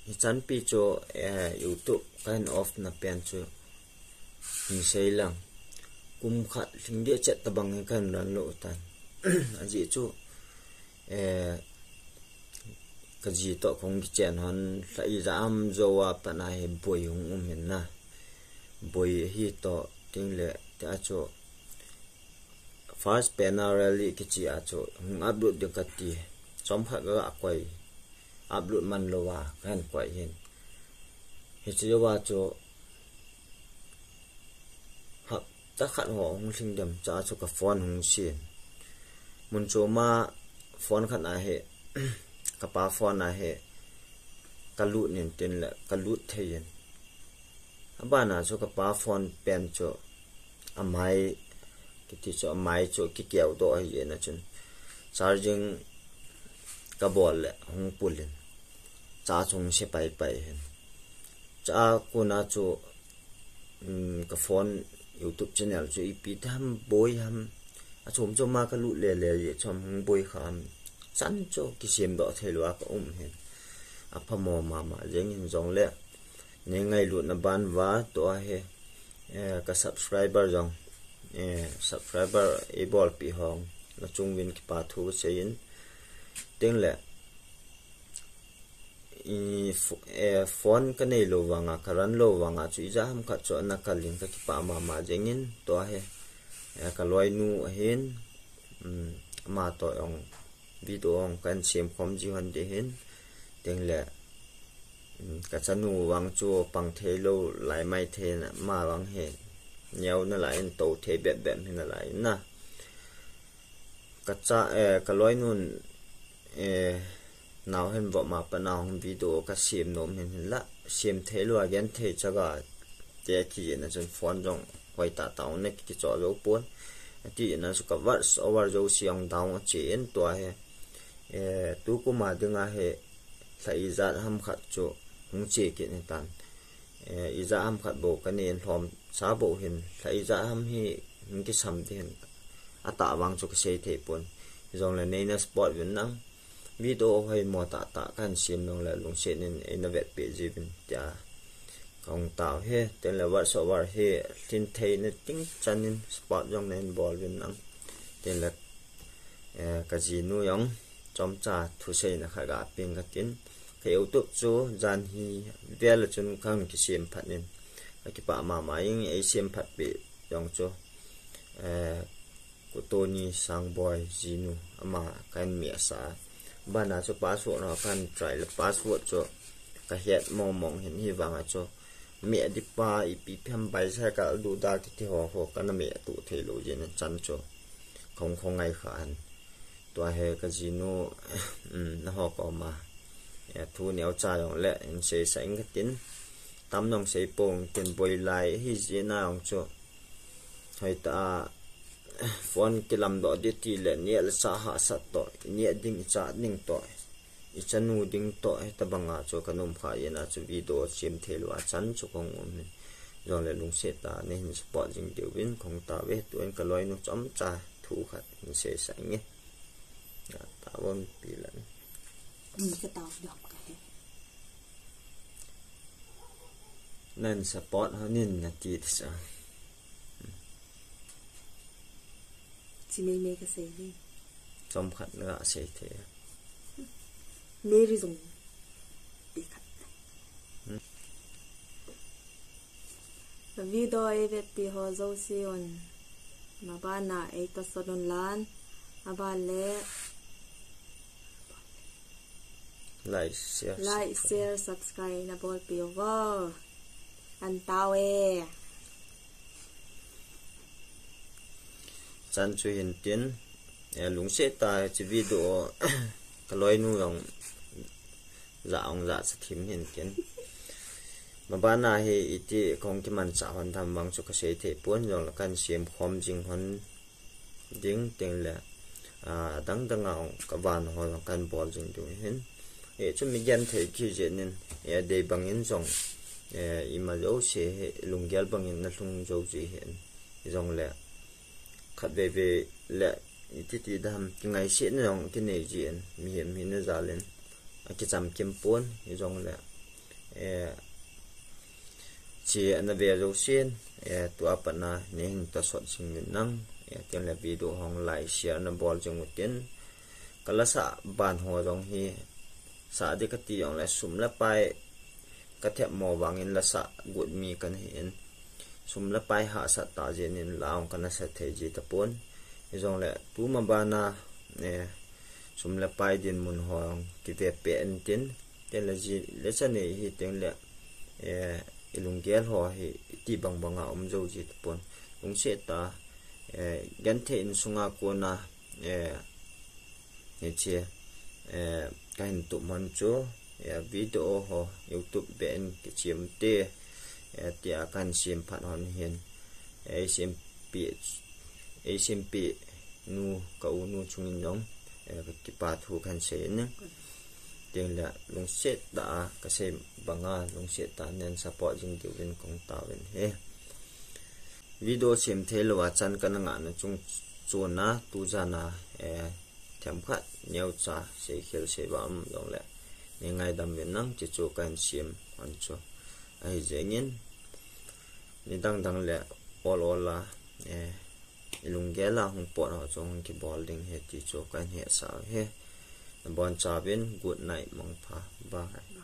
chan pi cho YouTube kan off na pen cho ni sei lang kum khat thing dia chat tabang kan ran lo tan aji chu cái gì tọa không chèn hắn lại giảm dầu à này bồi hùng miền na bồi hi tọa tiếng lệ ta cho first penarally cái gì à cho hùng upload được cái gì trong phải cái quay upload man lo à kan quay hin hi chỉ wa cho học tất cả họ hùng sinh đầm cha cho cái phone hùng xiên muốn cho ma phone khăn à hệ kapa phone na he kalut nin tin la kalut thein abana so kapa phone pen cho amai kiti cho amai cho ki kiau do hi na chun charging ka bol le hung pulin cha chung se pai pai hen cha ko na cho ka phone YouTube channel cho ipi tham boy ham a chom cho ma kalut le le chom boy kham sẵn cho cái xiêm đó thay loa có hen apa mo mama jeng in jong le ne ngai lu na ban wa to he ka subscriber jong subscriber e bol pi hong na chung win ki pa thu chein teng le phone ka nei lo wanga karan lo wanga chu ja ham ka cho na ka link ka ki pa mama jeng in to he ka loi nu hen ma to ong video ông kan xem khom ji han de hen teng le ka chanu wang chu pang the lo lai mai the na ma wang he nyau na lai en to the bet bet na lai na ka cha ka loi nun nào hen vợ mà pa nào video ka xem nom hen la xem the lo again the chaga te ki na chen phone jong hoi ta taw ne ki cho lo pon ti na su ka vas over jo siang down chen to he tu ko ma dinga he sai za ham khat cho hung che ke ne tan iza ham khat bo ka ne hlom sa bo hin sai za ham hi ki sam den ata wang cho ka sei the pon jong le nei na sport vin nang video hoi mo ta kan sim nong la lung se nin in vet pe ji bin ta kong tao he ten la wa so war he tin thei ne ting chanin sport jong nen ball vin nang ten la ka ji nu yong chom cha thu sei na kha ga ping ka tin ke YouTube chu jan hi vel chun khang ki sim phat nin ki pa ma ma ing e sim phat pe yong chu ko to ni sang boy jinu ama kan mi sa bana chu password no kan try le password chu ka het mong hin hi wanga chu mi di pa ipi pham bai sa ka du da ki ho kan mi tu the lo jin chan chu không ngai khan to he ka jinu na ho ko ma thu neo cha yong le in se sang ka tin tam nong se pong tin boy lai hi jina ong chu hoi ta phone kilam do de ti le ni al sa ha sat to ni ding cha ning to I chanu ding to ta banga chu kanum kha yena chu video sim thelwa chan chu kong um jong le lung se ta ne hin spot jing de win khong ta we tu en ka loi nu chom cha thu khat in se sang nge ta won pi lan cái tao đọc cái nên support hanin na ti sa chỉ mấy cái gì đi chom khat nga se the nê ri dùng bị khát video ấy về bị họ dâu xiôn mà ba na ấy ta sodon lan mà ba lẽ like share subscribe na bol pi over an tao e chan chu hin tin lung se ta chi video ka loi nu yong za sa thim hin tin ma ba na he iti kong ki man cha hon tham wang chu ka se the pon jong la kan sim khom jing hon ding teng le dang ong ka van ho kan bol jing du hin chu mi gen the ki je nin de bang in jong i ma zo se lung gyal bang in na lung zo ji hin jong le khat ve le iti dam ngai se nong ki nei ji en mi hem hin na za len ki cham kim pon jong le chỉ anh về rồi xin tua bạn na nên ta soạn sinh mình năng tiếng là video hong lại share nó ball trong một tiếng cái là xã bàn hồ trong hi xã đi cái tiếng là sum là bài cái thẹp màu vàng in là xã gột mi cái hiện sum là bài hạ xã ta diện in lao cái nó sẽ thấy gì tập bốn trong là tú mà bàn na sum là bài din mun hoang cái về bẹn tiếng tên là gì lấy cho này hi tiếng là ilung gel ho hi ti bang banga zo ji pon ung se ta gan the in sunga ko na ne che kain tu man cho video ho YouTube ben ke chim te ti akan sim phan hon hian SMP nu ka nu chungin dong ki pa thu kan se ne tiếng là lung set đã cái xem bằng lung set ta nên support những điều bên công tạo bên he video xem thế là chân cái năng ảnh chung chuồn na tu ra na thèm khát nhiều cha sẽ khiêu sẽ bám dòng lệ nhưng ngày đầm miền Nam chỉ cho cái xem hoàn cho ai dễ nhiên nên đang lệ all là lung ghé là không bỏ họ trong cái bowling he chỉ cho cái hệ sao he bon cha bên good night mong pha bye